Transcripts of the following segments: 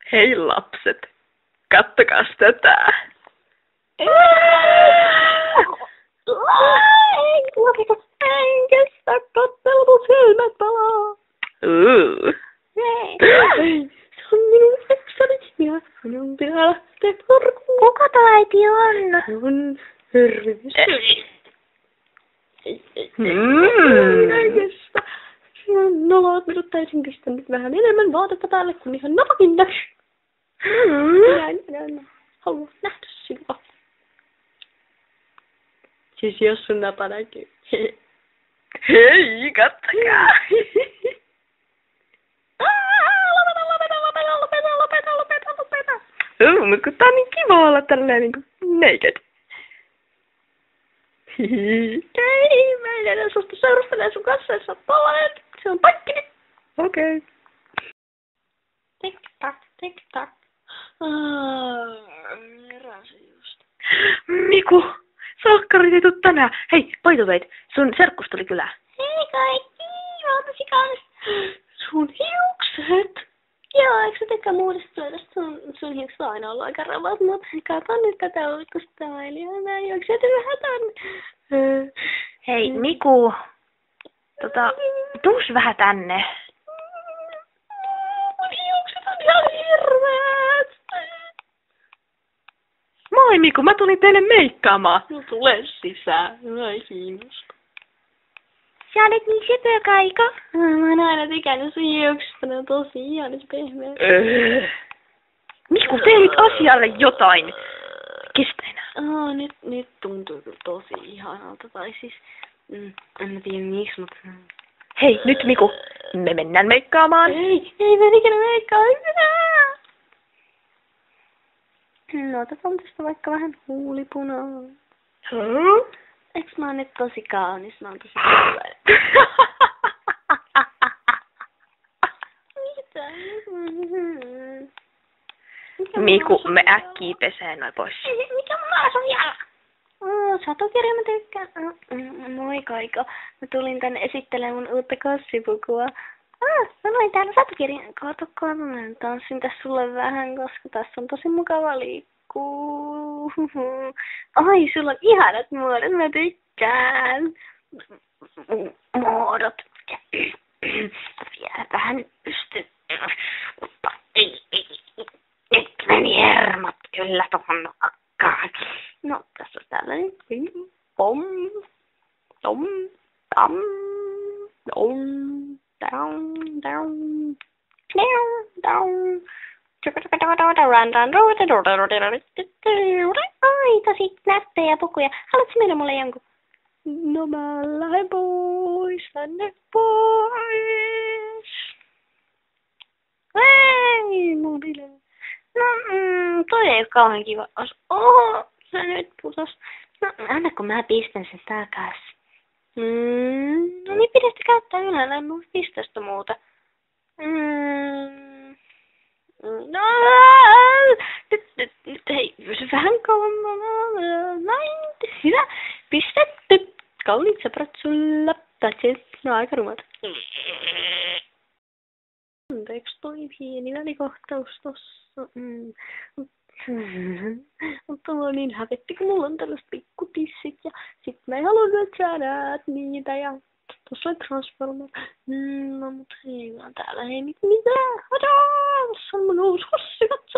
Hei lapset, kattokas tätä. En kestä katsella, mun silmät palaa. Se on minun seksoni ja minun pitää lähteä karkuun. Kuka tuo äiti on? Se on Hermes. En kestä. Se on noloa, minut täysin pistänyt vähän enemmän vaatetta päälle kuin ihan napakin näky. En halua nähdä sinua. Siis jos sun napa näkyy. Hei, kattokaa. Lopeta. Mutta kun tää on niin kiva olla tälleen niinku naked. Ei, mä en enää suostu seurustelemaan sun kanssa, jos sä oot tollanen. Se on pakkini. Okei. Tik-tak. Heräsin just. Miku, salkkarit ei tuu tänään. Hei, by the way, sun serkkus tuli kylään. Hei kaikki, mä oon tosi kaunis. Sun hiukset. Joo, eikö sä tekään muodostua tästä sun hiukset on aina ollut aika ravat, mutta kato nyt tätä ulkostyliä. Mä juoksen vähän tänne. Hei, Miku. Tuus vähän tänne. Mun hiukset on ihan hirveet. Moi Miku, mä tulin teille meikkaamaan. No tule sisään, mä ei kiinnosta. Sä olet niin söpö, Kaiko. Mä oon aina tykännyt sun hiuksista, ne on tosi ihanat pehmeät. Miku, tee nyt asialle jotain. Kestä enää. Nyt tuntuu kyllä tosi ihanalta, tai siis, en tiedä miksi, mutta... Hei, nyt Miku, me mennään meikkaamaan. Ei mä ikinä meikkaa yhtään. No, otetaan tästä vaikka vähän huulipunaa. Eiks mä oon nyt tosi kaunis? Mä oon tosi kaunis. Mitä? Miku, me äkkii peseen noin pois. Mikä mun naas on jala? Satokirja mä tykkään. Moi Kaiko. Mä tulin tänne esittelemään mun uutta kossipukua. Mä luin täällä satokirjan. Kato, mä tanssin tässä sulle vähän, koska tässä on tosi mukava liikkuu. Ai, sulla on ihanat muodot, mä tykkään. Muodot. Vielä vähän pystyn. Mutta ei. Nyt meni hermot kyllä tohon akkaan. No, tässä on tällainen. Pom. Tom. Tam. Tom. Down. Ai, tosi nättejä pukuja. Haluatko myydä mulle jonkun? No mä lähden pois, tänne pois. Ei, mobiile. No, toi ei oo kauhean kiva. Oho, se nyt putos. No, anna kun mä pistän sen takas. No niin, pidä sitä käyttää ylhäällä, en mä pistä sitä muuta. No, nyt hei, pysy vähän kauemmin. Näin, hyvä, pistetty. Kauniit seprat sulla, tatsit, no aika rumat. Anteeksi toi pieni välikohtaus tossa. Mutta mulla niin hävetti, kun mulla on tällaiset pikkutissit ja sit mä en halunnut, että sä näet niitä ja tossa on Transformer. No mut hei, mä täällä ei nyt mitään. Hadaa! Tossa on mun uusi hossi, katso.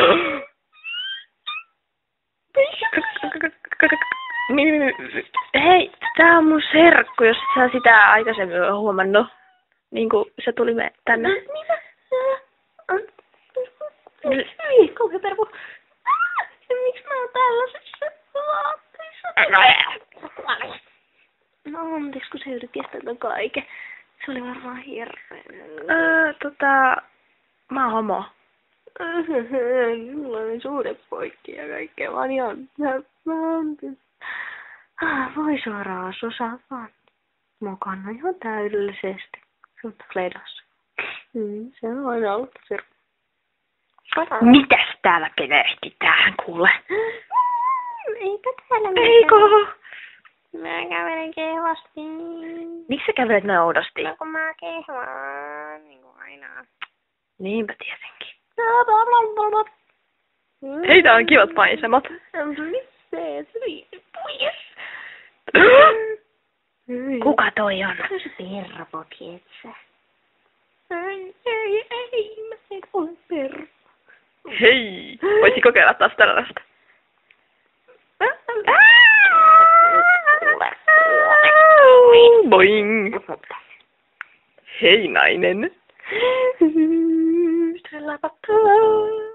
Hei, tää on mun serkku, jos sä sitä aikaisemmin huomannut. Niinku se tuli tänne. Mitä? Ei, kauhean pervo. Miksi mä oon tällaisessa vaatteissa? No anteeksi, kun se yritti estää ton kaiken. Se oli varmaan hirveä. Mä oon homo. Mulla on suuret poikki ja kaikkea. Mä oon ihan... Voi suoraan, osaa vaan. Mukana ihan täydellisesti. Mutta Kleidassa. Se on aina ollut tosi... Mitäs täällä penehtitään, kuule? Eipä täällä mitään. Eikö? Mä kävelen kehvasti. Miksi sä kävelet noin oudosti? No kun mä kehvaan, niin kuin aina. Niinpä tietenkin. Bla bla bla Heitä on kivat maisemat. Kuka toi on? Pervo, tietsä. Ei, mä en ole pervo. Hei, voisi kokeilla taas tällaista. Boing. Hei nainen. Sillä